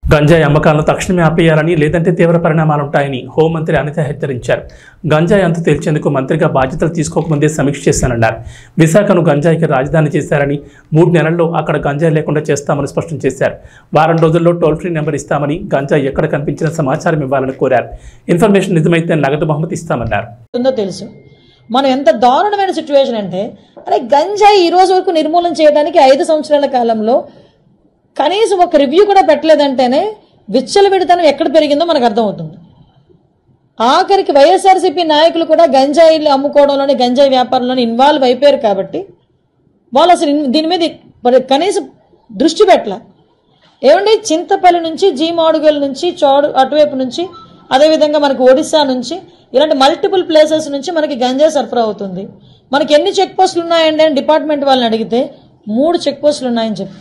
గంజాయి అమ్మకాలను తక్షణమే ఆపేయాలని లేదంటే తీవ్ర పరిణామాలుంటాయని హోంమంత్రి అనిత హెచ్చరించారు. గంజాయి అంతు తేల్చేందుకు మంత్రిగా బాధ్యతలు తీసుకోకముందే సమీక్ష చేశానన్నారు. విశాఖను గంజాయికి రాజధాని చేశారని 3 నెలల్లో అక్కడ గంజాయి లేకుండా చేస్తామని స్పష్టం చేశారు. వారం రోజుల్లో టోల్ ఫ్రీ నెంబర్ ఇస్తామని, గంజాయి ఎక్కడ కనిపించిన సమాచారం ఇవ్వాలని కోరారు. ఇన్ఫర్మేషన్ నిజమైతే నగదు బహుమతి ఇస్తామన్నారు. తెలుసు మనం ఎంత దారుణమైన సిచ్యువేషన్ అంటే, అరే గంజాయి ఈ రోజు వరకు నిర్మూలన చేయడానికి 5 సంవత్సరాల కాలంలో కనీసం ఒక రివ్యూ కూడా పెట్టలేదంటేనే విచ్చలవిడితనం ఎక్కడ పెరిగిందో మనకు అర్థమవుతుంది. ఆఖరికి వైఎస్ఆర్సీపీ నాయకులు కూడా గంజాయిలు అమ్ముకోవడంలోని, గంజాయి వ్యాపారంలోని ఇన్వాల్వ్ అయిపోయారు కాబట్టి వాళ్ళు అసలు దీని మీద కనీసం దృష్టి పెట్టలే. ఏమండి, చింతపల్లి నుంచి, జీమాడుగల్ నుంచి, అటువైపు నుంచి, అదేవిధంగా మనకి ఒడిశా నుంచి, ఇలాంటి మల్టిపుల్ ప్లేసెస్ నుంచి మనకి గంజాయి సరఫరా అవుతుంది. మనకి ఎన్ని చెక్ పోస్టులు ఉన్నాయండి అని డిపార్ట్మెంట్ వాళ్ళని అడిగితే 3 చెక్ పోస్టులు ఉన్నాయని చెప్పారు.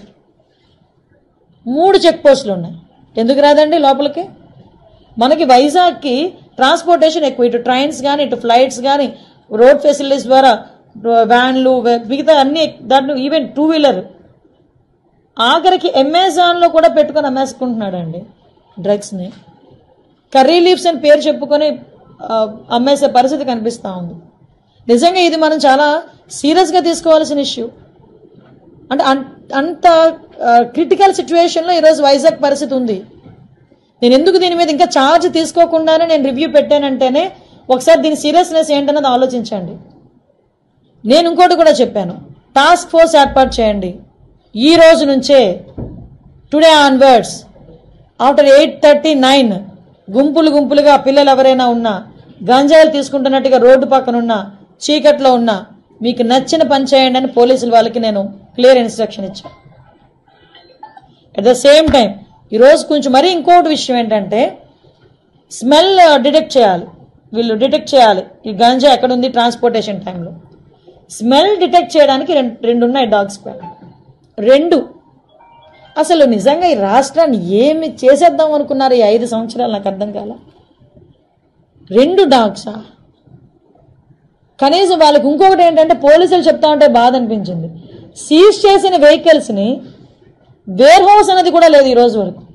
3 చెక్ పోస్టులు ఉన్నాయి. ఎందుకు రాదండి లోపలికి? మనకి వైజాగ్కి ట్రాన్స్పోర్టేషన్ ఎక్కువ, ఇటు ట్రైన్స్ కానీ, ఇటు ఫ్లైట్స్ కానీ, రోడ్ ఫెసిలిటీస్ ద్వారా వ్యాన్లు, మిగతా అన్ని, దాంట్లో ఈవెన్ 2 వీలర్, ఆఖరికి అమెజాన్లో కూడా పెట్టుకొని అమ్మేసుకుంటున్నాడు అండి డ్రగ్స్ని. కర్రీ లీవ్స్ అని పేరు చెప్పుకొని అమ్మేసే పరిస్థితి కనిపిస్తూ ఉంది. నిజంగా ఇది మనం చాలా సీరియస్గా తీసుకోవాల్సిన ఇష్యూ. అంటే అంత క్రిటికల్ సిచ్యువేషన్లో ఈరోజు వైజాగ్ పరిస్థితి ఉంది. నేను ఎందుకు దీని మీద ఇంకా ఛార్జ్ తీసుకోకుండానే నేను రివ్యూ పెట్టానంటేనే ఒకసారి దీని సీరియస్నెస్ ఏంటన్నది ఆలోచించండి. నేను ఇంకోటి కూడా చెప్పాను, టాస్క్ ఫోర్స్ ఏర్పాటు చేయండి. ఈ రోజు నుంచే, టుడే ఆన్వర్డ్స్, ఆఫ్టర్ 8:39 గుంపులుగా పిల్లలు ఎవరైనా ఉన్నా, గంజాయిలు తీసుకుంటున్నట్టుగా రోడ్డు పక్కన ఉన్నా, చీకట్లో ఉన్నా, మీకు నచ్చిన పని చేయండి అని పోలీసుల వాళ్ళకి నేను క్లియర్ ఇన్స్ట్రక్షన్ ఇచ్చాను. అట్ ద సేమ్ టైం ఈరోజు కొంచెం మరీ ఇంకోటి విషయం ఏంటంటే, స్మెల్ డిటెక్ట్ చేయాలి. వీళ్ళు డిటెక్ట్ చేయాలి ఈ గంజా ఎక్కడుంది ట్రాన్స్పోర్టేషన్ టైంలో. స్మెల్ డిటెక్ట్ చేయడానికి రెండు ఉన్నాయి డాగ్ స్క్వాడ్. 2 అసలు నిజంగా ఈ రాష్ట్రాన్ని ఏమి చేసేద్దాం అనుకున్నారు ఈ 5 సంవత్సరాలు? నాకు అర్థం కాల. 2 డాగ్సా? కనీసం వాళ్ళకి ఇంకొకటి ఏంటంటే, పోలీసులు చెప్తా ఉంటే బాధ అనిపించింది, సీజ్ చేసిన వెహికల్స్ని వేర్ హౌస్ అనేది కూడా లేదు ఈ రోజు వరకు.